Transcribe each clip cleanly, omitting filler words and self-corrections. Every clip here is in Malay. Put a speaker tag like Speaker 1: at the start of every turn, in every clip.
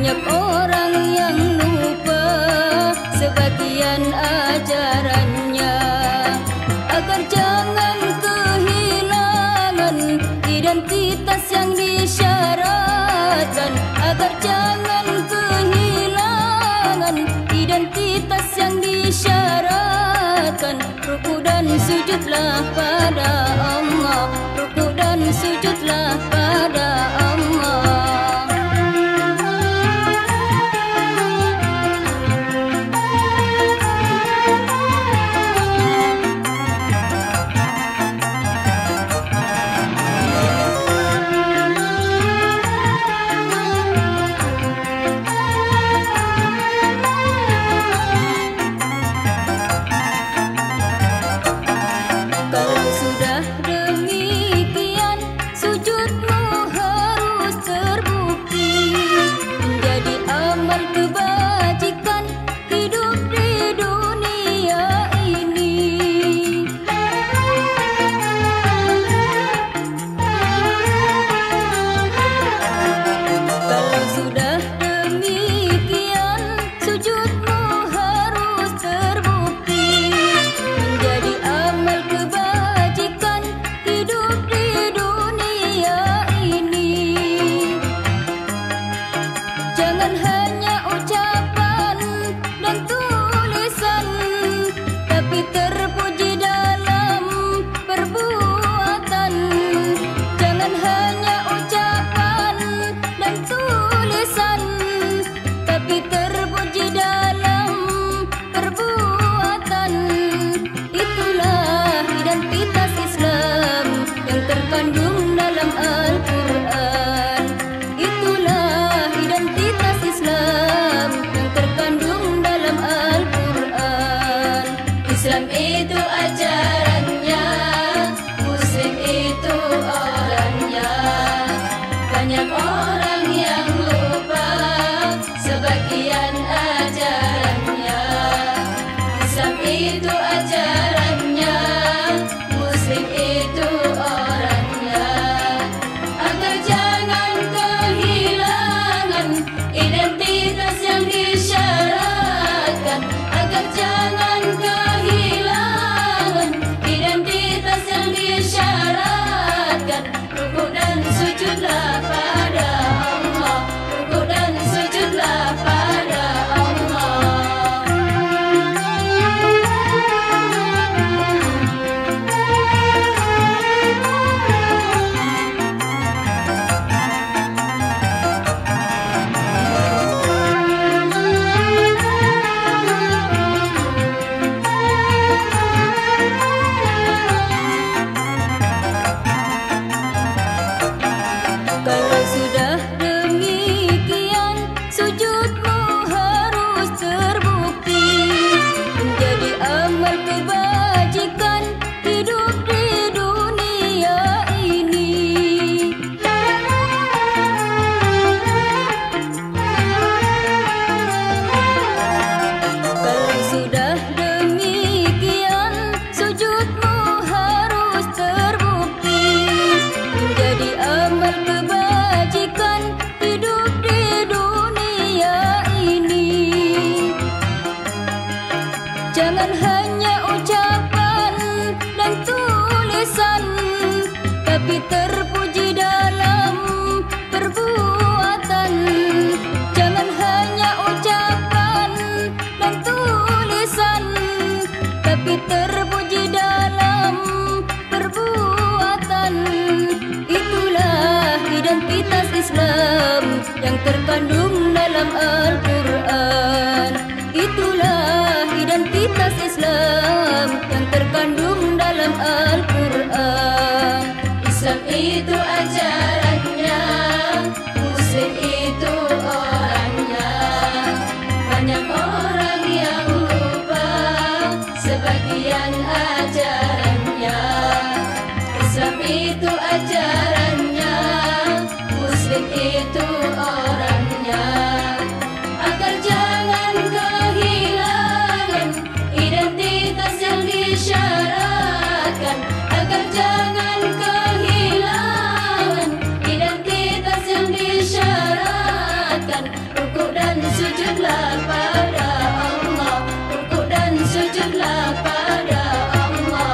Speaker 1: Banyak orang yang lupa sebagian ajarannya, agar jangan kehilangan identitas yang disyaratkan, agar jangan kehilangan identitas yang disyaratkan. Ruku dan sujudlah pada Allah, ruku dan sujudlah pada Allah. Islam itu ajarannya, Muslim itu orangnya. Banyak orang yang lupa sebagian ajarannya. Islam itu ajarannya, Muslim itu orangnya. Agar jangan kehilangan identitas yang disyaratkan, agar jangan kehilangan identitas yang disyaratkan. Ruku dan sujudlah pada Allah, ruku dan sujudlah pada Allah. Kalau sudah demikian, sujudmu harus terbukti menjadi amal kebajikan hidup di dunia ini. Kalau sudah demikian, sujudmu harus terbukti menjadi amal kebajikan hidup di dunia ini. Jangan hanya ucapan dan tulisan, tapi terpuji dalam perbuatan. Jangan hanya ucapan dan tulisan, tapi terpuji dalam perbuatan. Itulah identitas Islam yang terkandung dalam Al-Quran. Itulah identitas Islam yang terkandung dalam Al-Quran. Islam itu ajarannya, Muslim itu orangnya. Banyak orang yang lupa sebagian ajarannya. Islam itu ajarannya, Muslim itu orangnya. Agar jangan kehilangan identitas yang disyaratkan, agar jangan kehilangan identitas yang disyaratkan. Ruku dan sujudlah pada Allah, rukuk dan sujudlah pada Allah.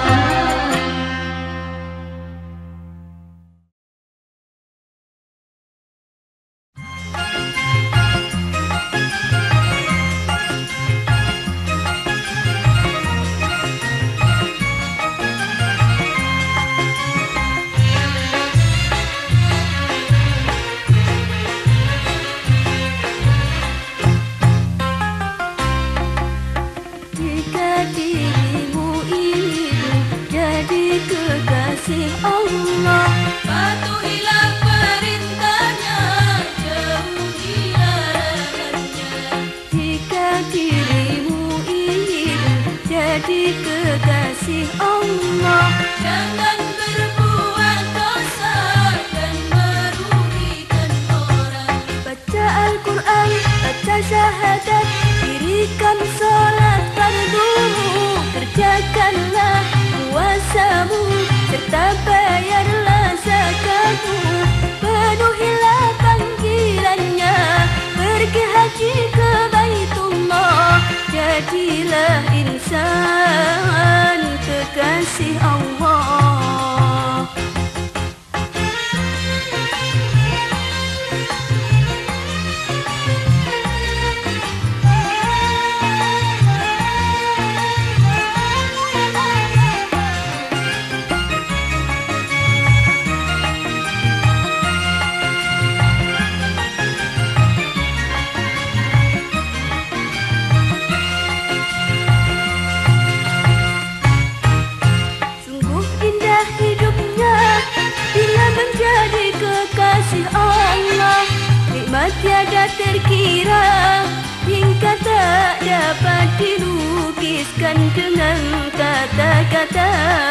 Speaker 2: Allah,
Speaker 1: patuhilah perintahnya, jauhi larangannya.
Speaker 2: jika dirimu ingin jadi kekasih Allah,
Speaker 1: Jangan berbuat dosa dan merugikan orang.
Speaker 2: baca Al-Quran, baca syahadat, dirikan sholat fardumu, kerjakanlah puasamu, serta bayarlah zakatmu, penuhilah panggilannya, pergi haji ke Baitullah, jadilah insan kekasih Allah. Tiada terkira hingga tak dapat dilukiskan dengan kata-kata.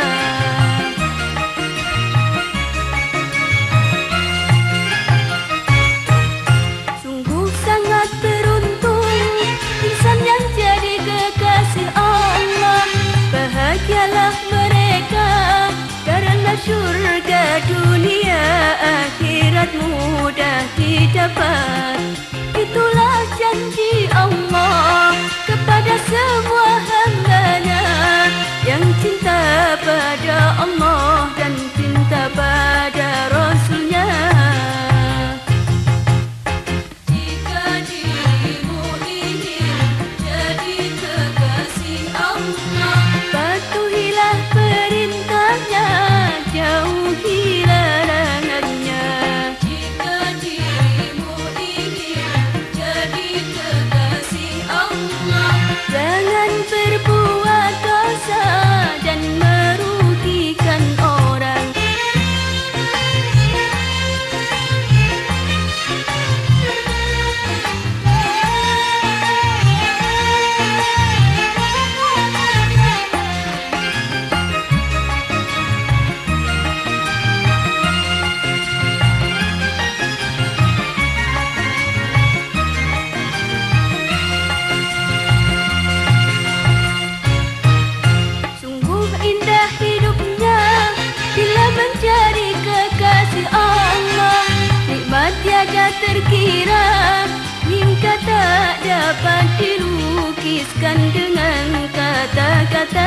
Speaker 2: Sungguh sangat beruntung insan yang jadi kekasih Allah. Bahagialah mereka karena surga dunia akhirat mudah didapat. Itulah janji Allah kepada semua hamba-Nya yang cinta pada Allah dan cinta pada Rasul-Nya.
Speaker 1: Jika dirimu ingin jadi kekasih Allah,
Speaker 2: patuhilah perintahnya, jauhi larangannya.
Speaker 1: jika dirimu ingin jadi kekasih Allah,
Speaker 2: Jangan berbuat dosa dan merugikan orang. Sungguh indah hidupnya bila menjadi kekasih Allah. Nikmat tiada terkira hingga tak dapat dilukiskan dengan kata-kata.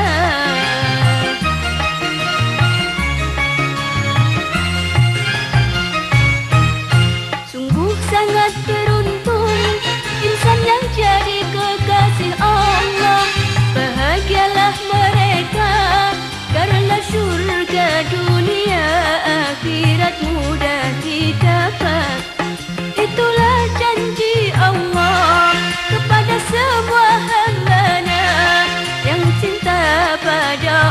Speaker 2: Sungguh sangat beruntung insan yang jadi kekasih Allah. Bahagialah mereka karena surga dunia akhirat mudah didapat. Itulah janji Allah kepada semua hamba-Nya yang cinta pada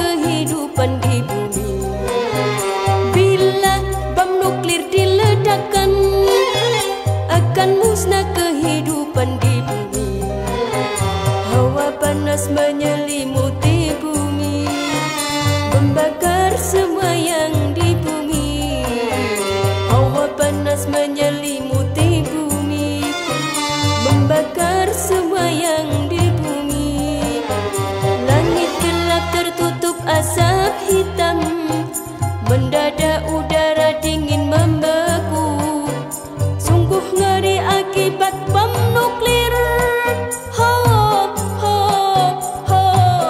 Speaker 2: kehidupan di bumi. Bila bom nuklir diledakkan, akan musnah kehidupan di bumi. Hawa panas menyelimuti bumi, membakar semua yang di bumi. Hawa panas menyelimuti bumi, membakar semua yang di bumi. Langit gelap tertutup asap hitam, mendadak udara dingin membeku. Sungguh ngeri akibat bom nuklir. Ho, ho, ho.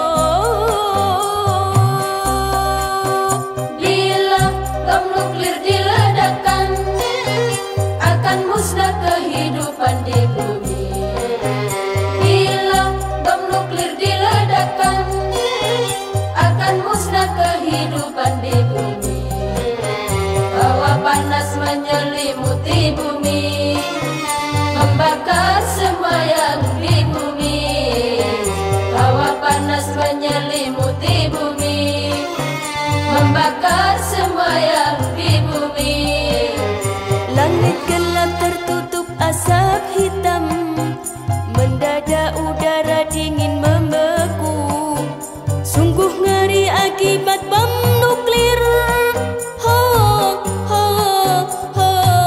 Speaker 1: Bila bom nuklir diledakkan, akan musnah kehidupan di bumi. Bila bom nuklir diledakkan, akan musnah kehidupan di bumi. Hawa panas menyelimuti bumi, membakar semua yang di bumi. Hawa panas menyelimuti bumi, membakar semua yang di bumi.
Speaker 2: Langit gelap tertutup asap hitam, mendadak udara dingin membeku. Sungguh ngeri akibat bom nuklir. Ho, ho, ho.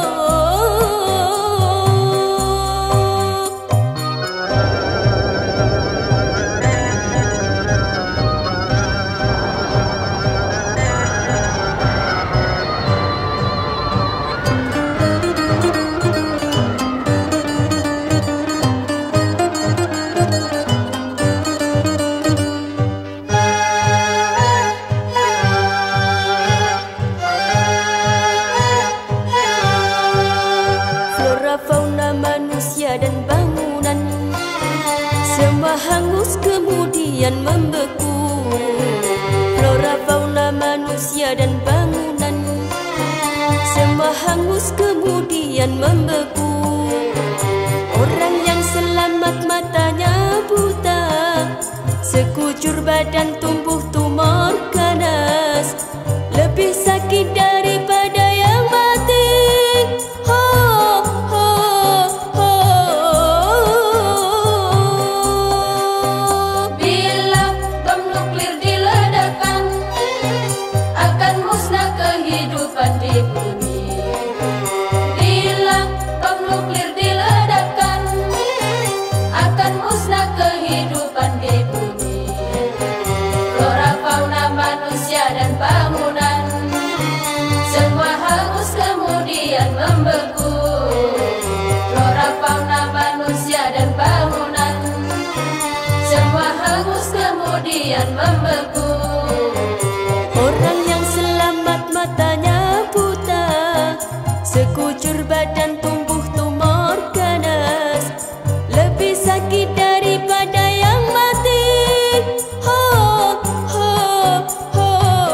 Speaker 2: Flora fauna manusia dan bangunan semua hangus kemudian membeku. Flora fauna manusia dan bangunan semua hangus kemudian membeku. Orang yang selamat matanya buta, sekujur badan tumbuh tumor ganas, lebih sakit daripada yang mati. Ho, ho, ho.
Speaker 1: Bila bom nuklir diledakkan, akan musnah kehidupan di bumi. Bila bom nuklir diledakkan, akan musnah kehidupan di bumi. Flora fauna manusia dan bangunan semua hangus kemudian membeku. Flora fauna manusia dan bangunan semua hangus kemudian membeku.
Speaker 2: Orang yang selamat matanya buta, sekujur badan tumbuh tumor ganas, lebih sakit daripada yang mati. Ho, ho, ho.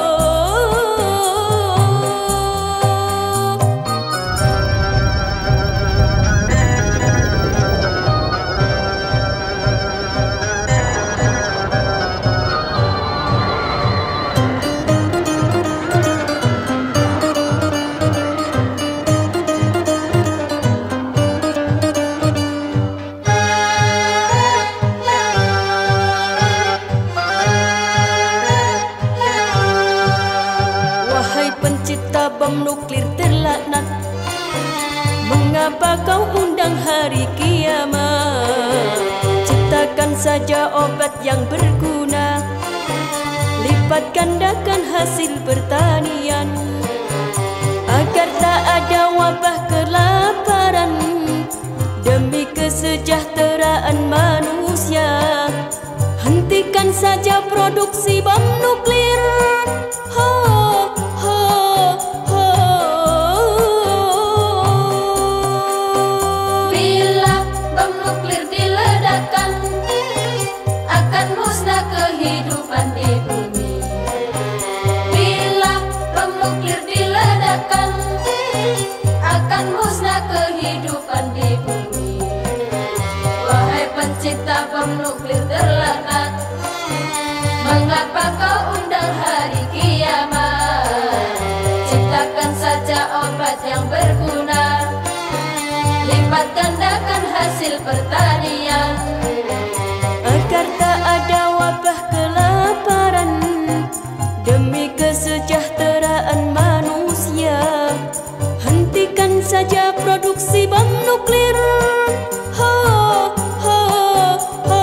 Speaker 2: Wahai pencipta bom nuklir terlaknat, mengapa kau undang hari kiamat? Ciptakan saja obat yang berguna, lipat gandakan hasil pertanian, agar tak ada wabah kelaparan, demi kesejahteraan manusia. Hentikan saja produksi bom nuklir. Ho, ho, ho.
Speaker 1: Bila bom nuklir diledakkan, akan musnah kehidupan di bumi. Bila bom nuklir diledakkan, akan musnah kehidupan di bumi. Wahai pencipta bom nuklir terlaknat, mengapa kau undang pertanian.
Speaker 2: Agar tak ada wabah kelaparan, demi kesejahteraan manusia, hentikan saja produksi bom nuklir. Ho, ho, ho.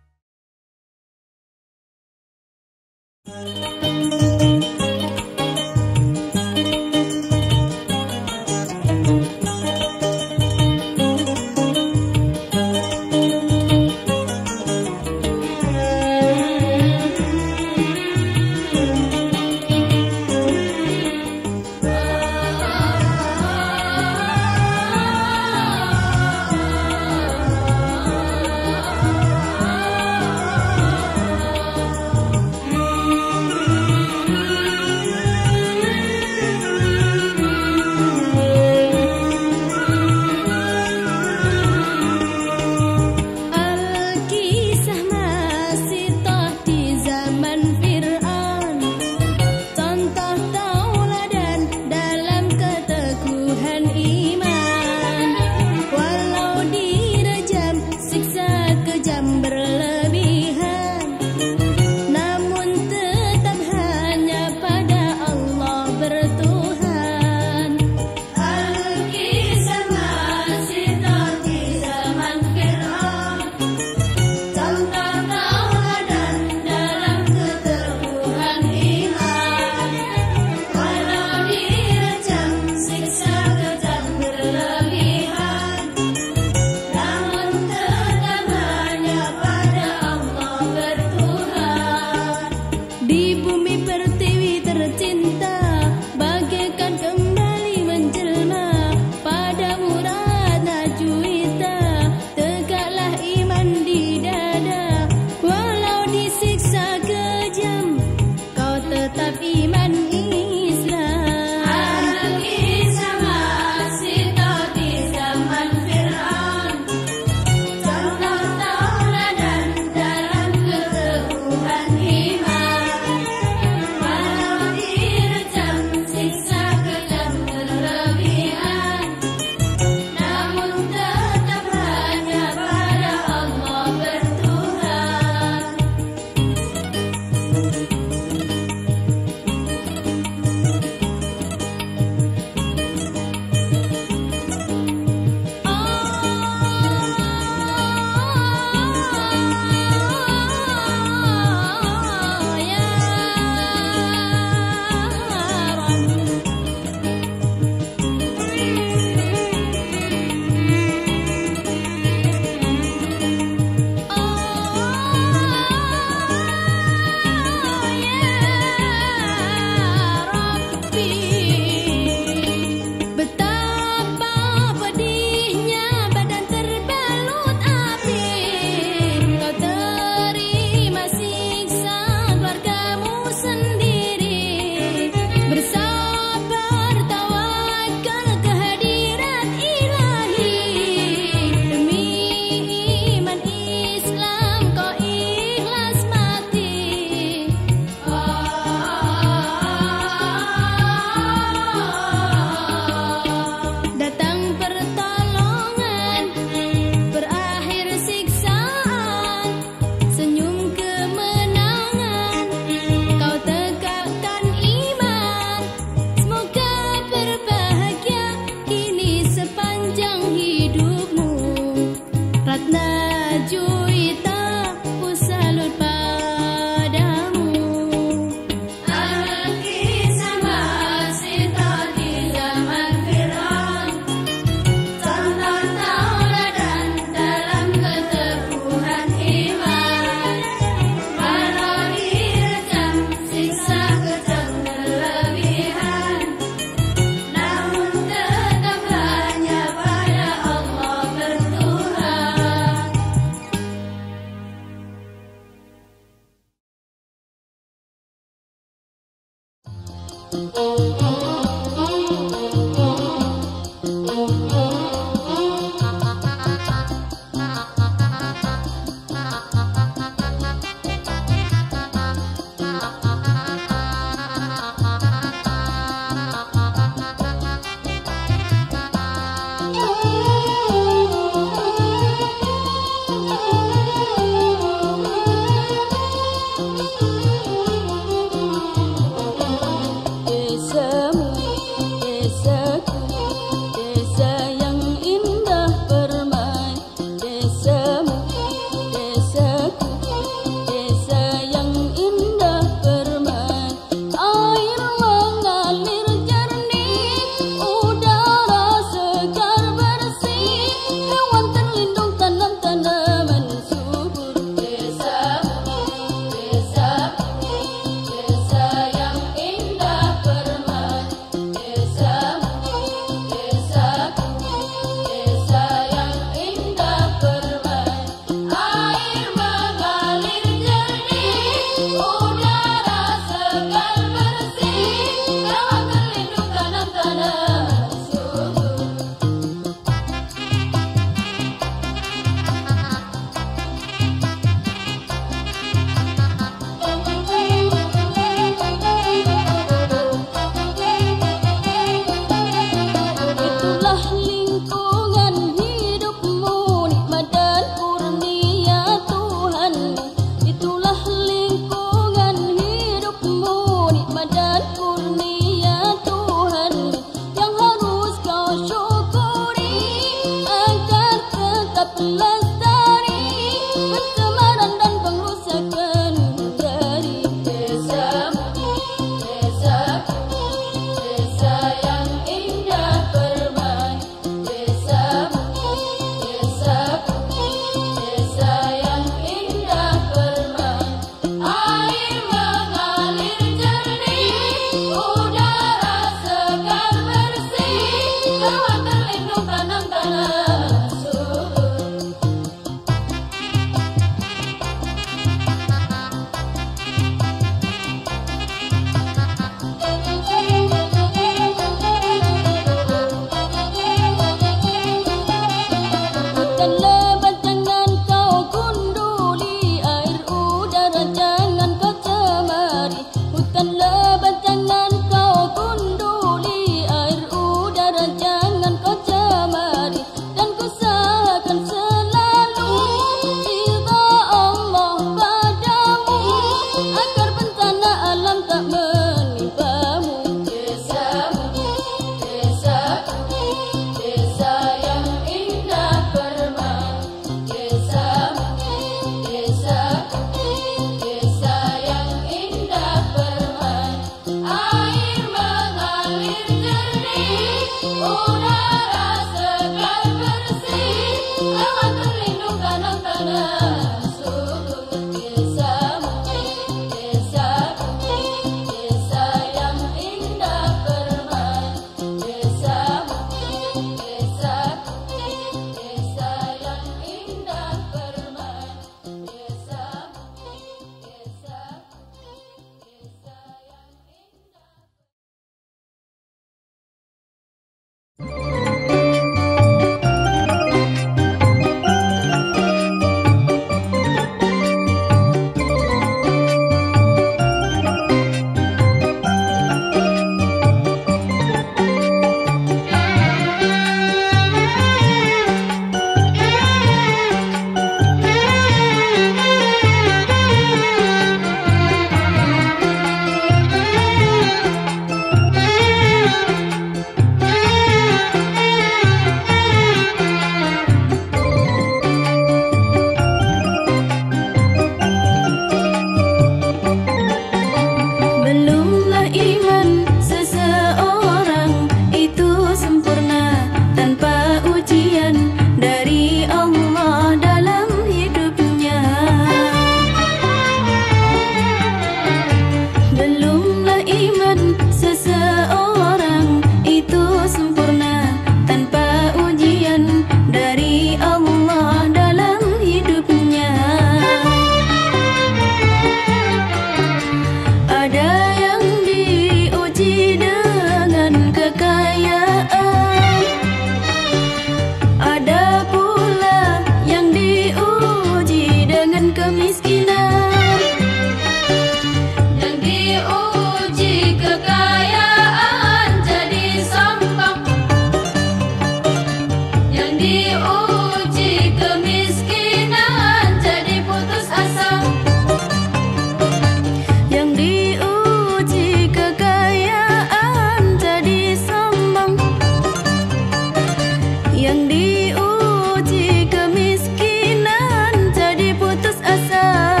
Speaker 2: Yang diuji kemiskinan jadi putus asa.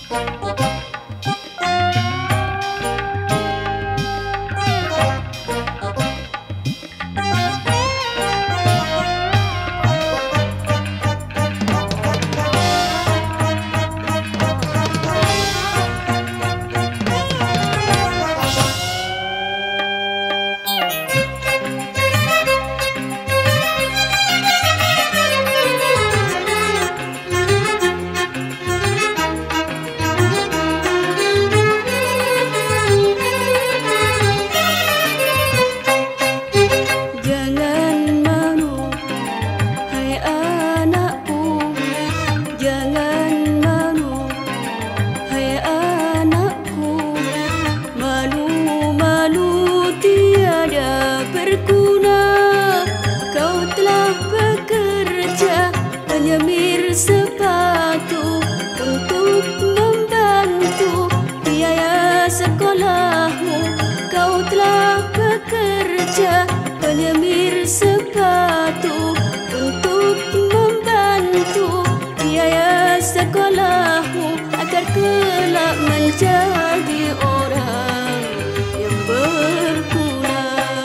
Speaker 2: Penyemir sepatu untuk membantu biaya sekolahmu agar kelak menjadi orang yang berguna.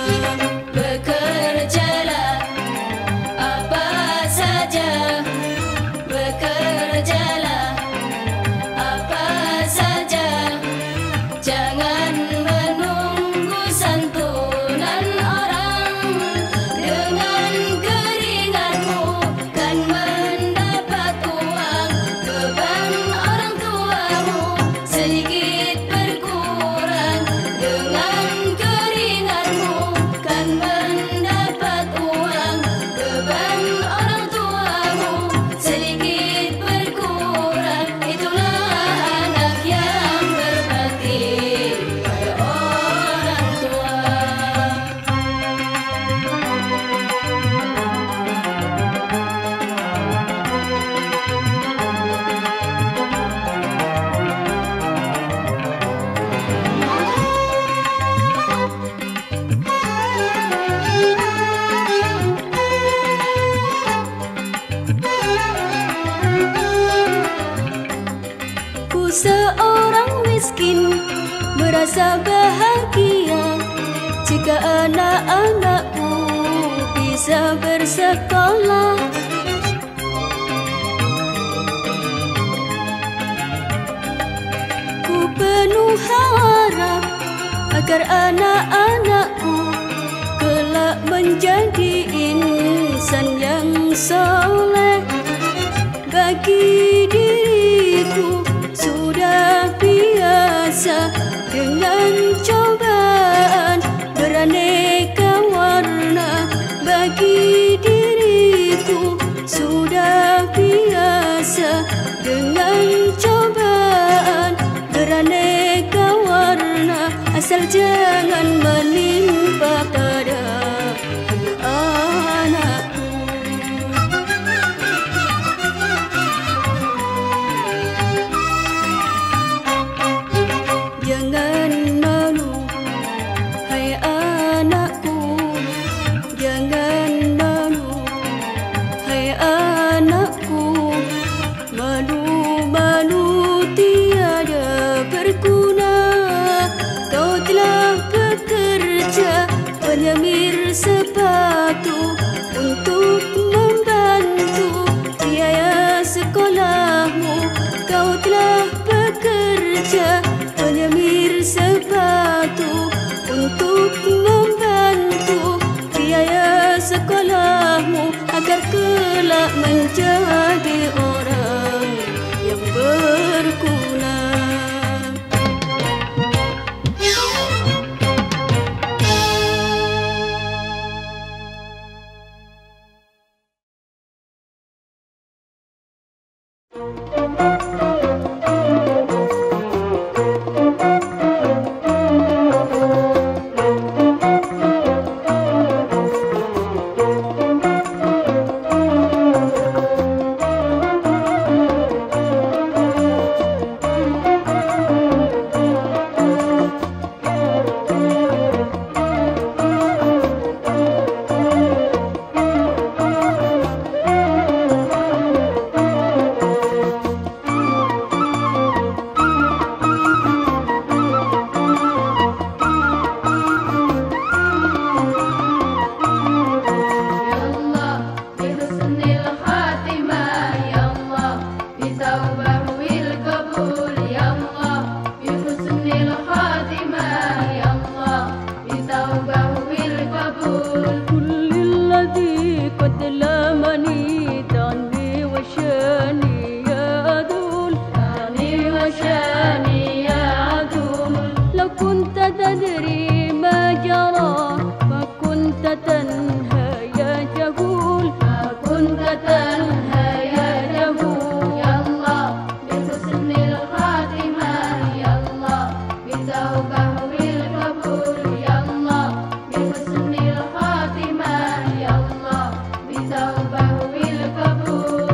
Speaker 1: Bekerjalah apa saja, bekerjalah apa saja, jangan menunggu santunan orang. Dengan keringatmu kan mendapat uang, beban orang tuamu sedikit berkurang. Dengan keringatmu kan mendapat uang, beban orang tuamu sedikit berkurang. Itulah anak yang berbakti pada orang tua.
Speaker 2: Ku seorang miskin merasa bahagia jika anak-anakku bisa bersekolah. Ku penuh harap agar anak-anakku kelak menjadi insan yang soleh. Bagi diriku sudah biasa dengan cobaan beraneka warna. Bagi diriku sudah biasa dengan cobaan beraneka warna, asal jangan menimpa pada anak-anakku. Jangan malu, hai anakku, jangan malu, hai anakku. Malu-malu tiada berguna. Kau telah bekerja penyemir sepatu untuk membantu biaya sekolahmu. Kau telah bekerja penyemir sepatu untuk membantu biaya sekolahmu agar kelak menjadi orang yang berguna.
Speaker 1: شاني يا عدو
Speaker 2: لو كنت تدري ما جرى ما كنت تنهى يا جهول
Speaker 1: ما كنت تنهى يا جهول يلا بحسن الخاتمة يلا بتوبة والقبول يلا بحسن الخاتمة يلا بتوبة والقبول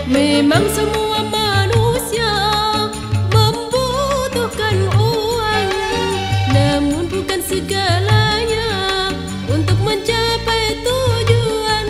Speaker 2: Memang semua manusia membutuhkan uang, namun bukan segalanya untuk mencapai tujuan.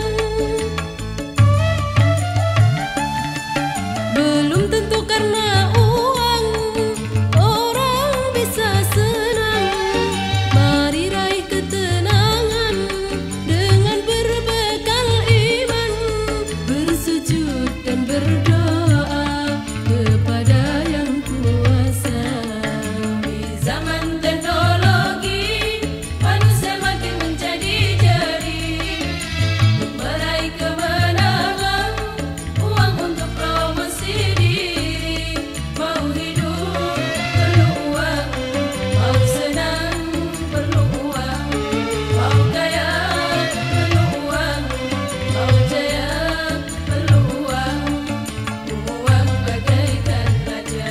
Speaker 2: Belum tentu karena uang orang bisa senang. Mari raih ketenangan dengan berbekal iman, bersujud dan berdoa kepada Yang Kuasa. Di zaman teknologi, manusia makin menjadi-jadi. Untuk meraih kemenangan, uang untuk promosi diri. Mau hidup perlu uang, mau senang perlu uang, mau kaya perlu uang, mau jaya perlu uang. Uang bagaikan raja.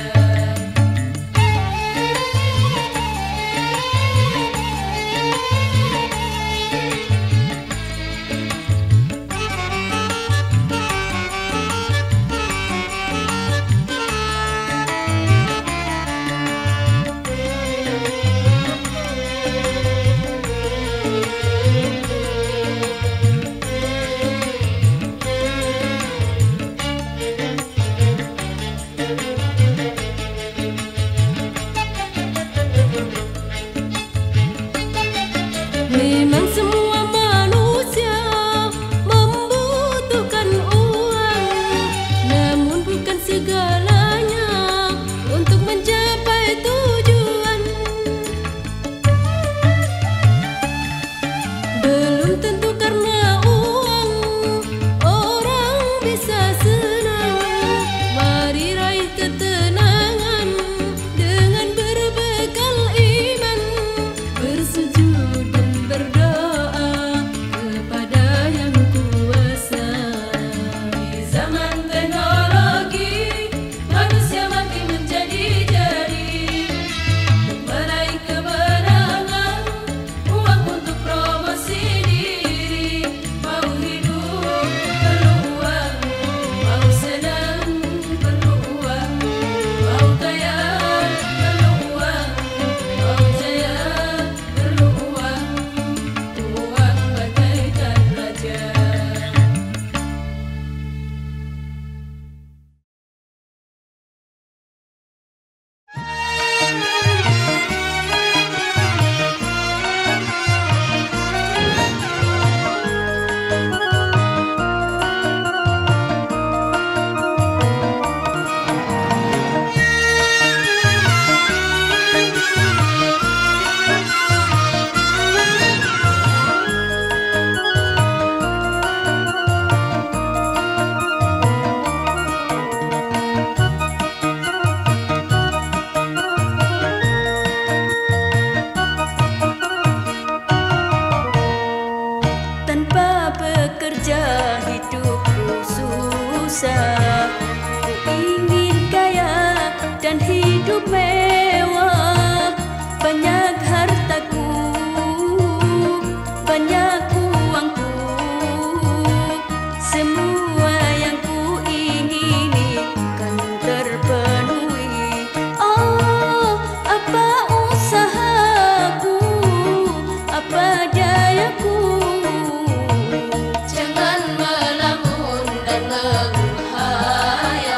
Speaker 2: Memang semua manusia membutuhkan uang, namun bukan segalanya untuk mencapai tujuan. Belum tentu karena uang orang bisa senang. Mari raih ketenangan dengan berbekal iman, bersujud dan berdoa kepada Yang Kuasa. Di zaman teknologi, manusia makin menjadi-jadi. Untuk meraih kemenangan, uang untuk promosi diri. Mau hidup perlu uang, mau senang perlu uang, mau kaya perlu uang, mau jaya perlu uang. Uang bagaikan raja. Tanpa bekerja hidupku susah. Ku ingin kaya dan hidup mewah. Banyak hartaku, banyak uangku, semua yang ku ingini kan terpenuhi. Oh, apa usahaku, apa dayaku. Jangan melamun dan menghayal.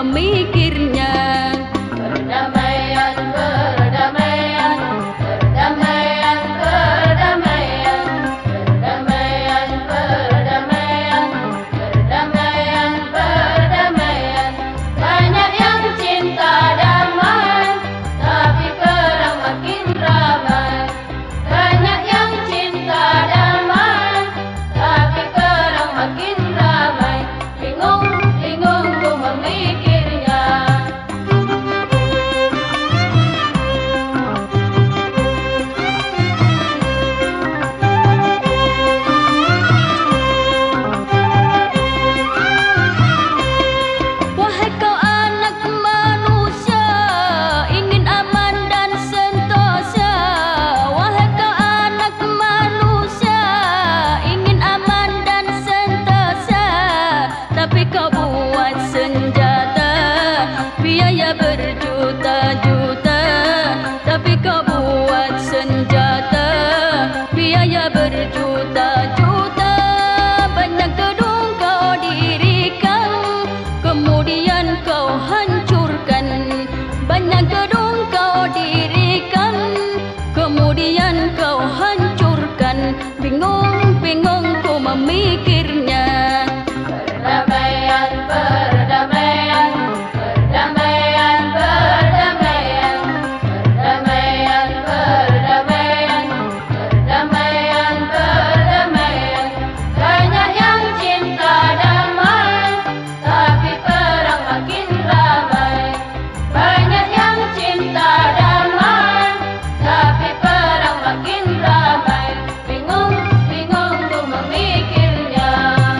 Speaker 2: memikirnya.
Speaker 1: Perdamaian, perdamaian, perdamaian, perdamaian, perdamaian, perdamaian, perdamaian, perdamaian. Banyak yang cinta damai, tapi perang makin ramai. Banyak yang cinta damai, tapi perang makin ramai. Bingung, bingung ku memikirnya.
Speaker 2: Wahai kau anak manusia, ingin aman dan sentosa. Wahai kau anak manusia, ingin aman dan sentosa. Tapi kau buat senjata, biaya berjuta-juta. Tapi kau buat senjata, biaya berjuta-juta. Banyak gedung kau dirikan, kemudian kau hancurkan. Banyak gedung kau dirikan, kemudian kau hancurkan. Bingung, bingung ku memikirnya.
Speaker 1: Perdamaian, perdamaian, perdamaian, perdamaian, perdamaian, perdamaian, perdamaian, perdamaian. Banyak yang cinta damai, tapi perang makin ramai. Banyak yang cinta damai, tapi perang makin ramai. Bingung, bingung ku memikirnya.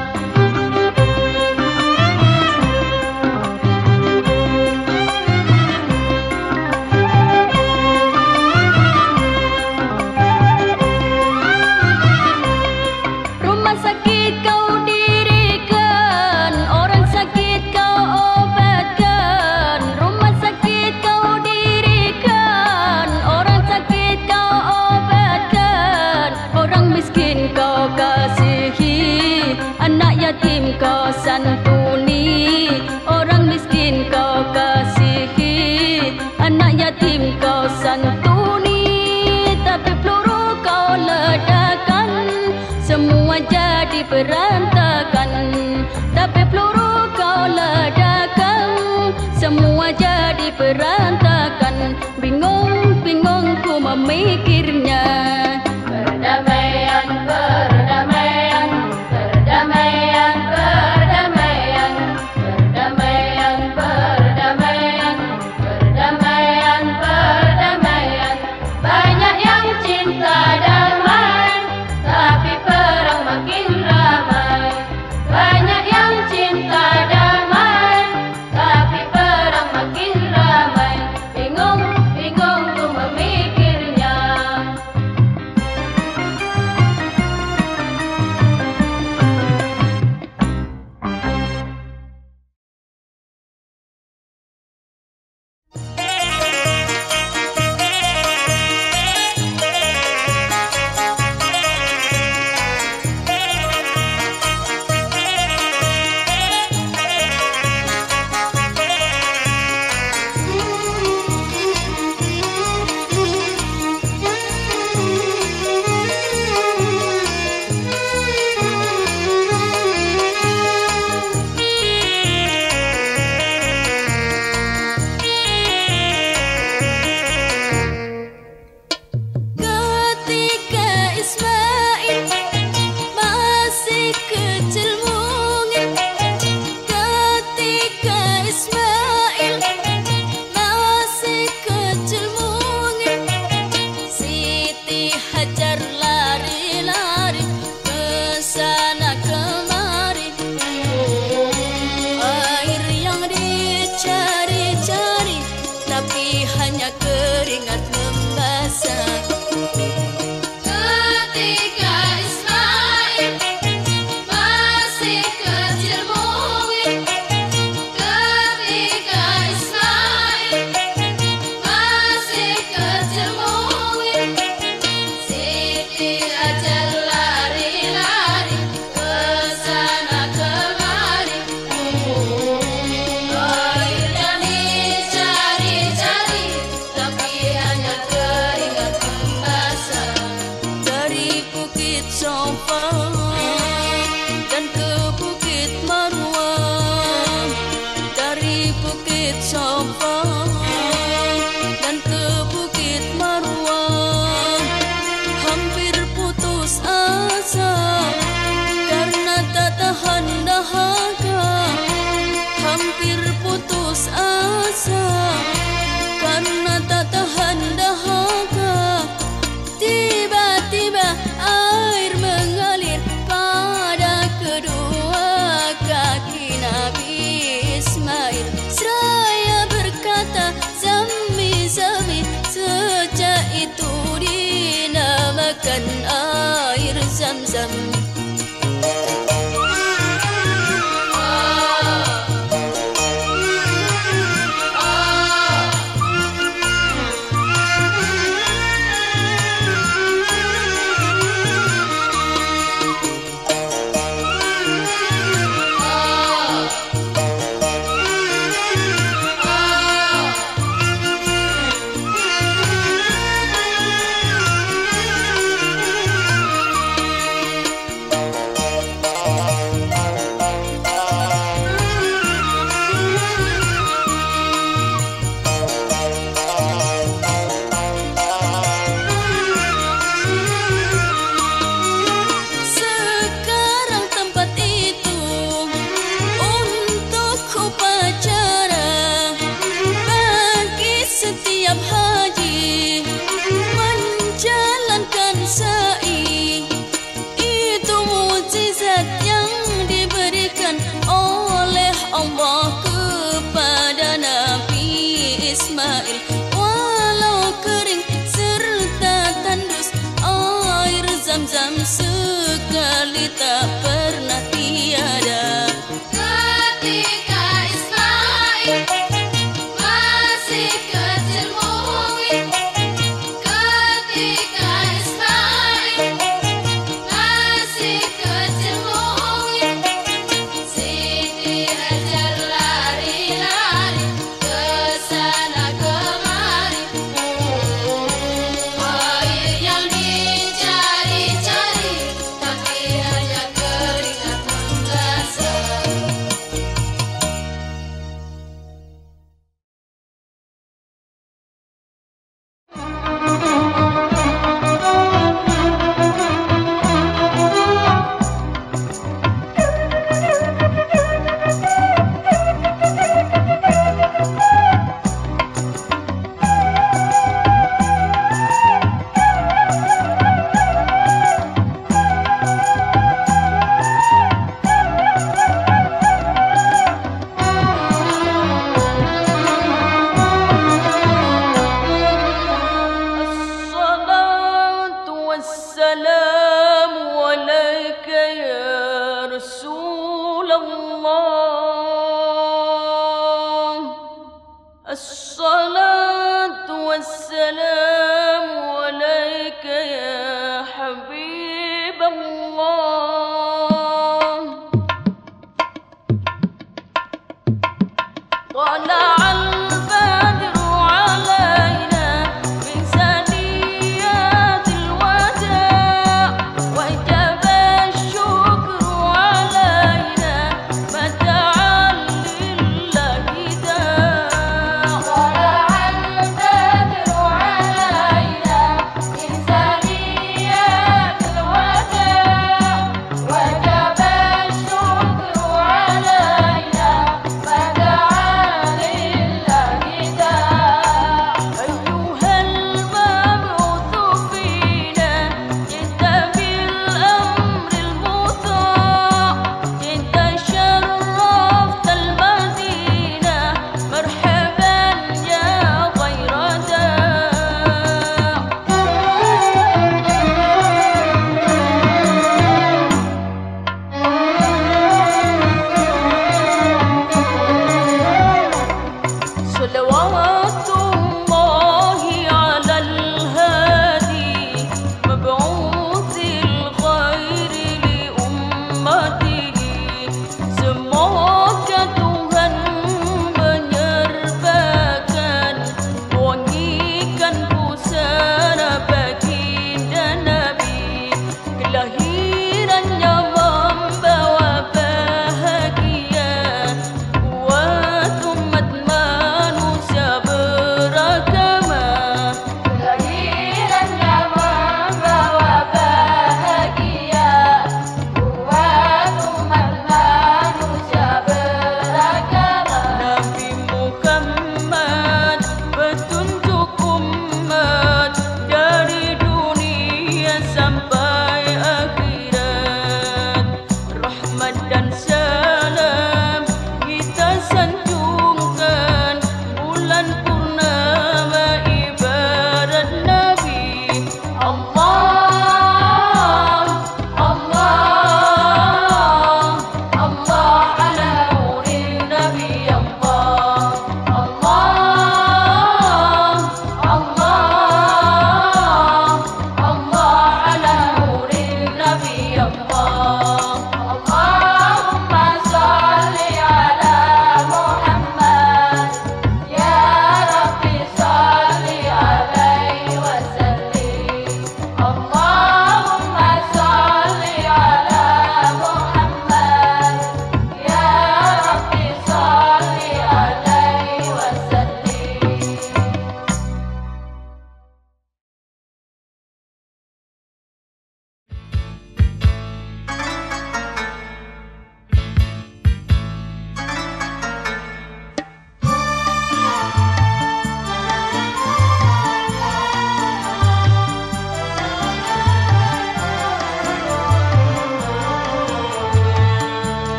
Speaker 2: Rumah sakit kau dirikan, orang sakit kau obatkan. Rumah sakit kau dirikan, orang sakit kau obatkan. Orang miskin kau kasihi, anak yatim kau santuni. Orang miskin kau kasihi, anak yatim kau santuni. Tapi peluru kau ledakan, semua jadi berantakan. Tapi peluru kau ledakan, semua jadi berantakan. Bingung, bingung ku memikirnya.
Speaker 1: Perdamaian, perdamaian, perdamaian, perdamaian, perdamaian, perdamaian, perdamaian, perdamaian. Banyak yang cinta damai, tapi perang makin ramai. Banyak yang cinta damai, tapi perang makin ramai. Bingung, bingung ku memikirnya.
Speaker 2: bukit Safa dan ke bukit Marwah. Hampir putus asa karena tak tahan dahaga. Hampir putus asa karena tak tahan dahaga. Tiba-tiba air mengalir pada kedua kaki Nabi Ismail. Seraya berkata, Zammi, Zammi. Sejak itu dinamakan air Zam-Zam. Walau kering serta tandus, air Zam-Zam sekali tak pernah tiada.
Speaker 1: Ketika Ismail masih kecil mungil, ketika Ismail masih kecil mungil, Siti Hajar lari-lari ke sana kemari. Air yang dicari-cari, tapi hanya keringat membasah.
Speaker 2: Assalatu wassalamu alaika ya Rasulullah. Assalatu wassalamu alaika ya Habiballah. Tala'al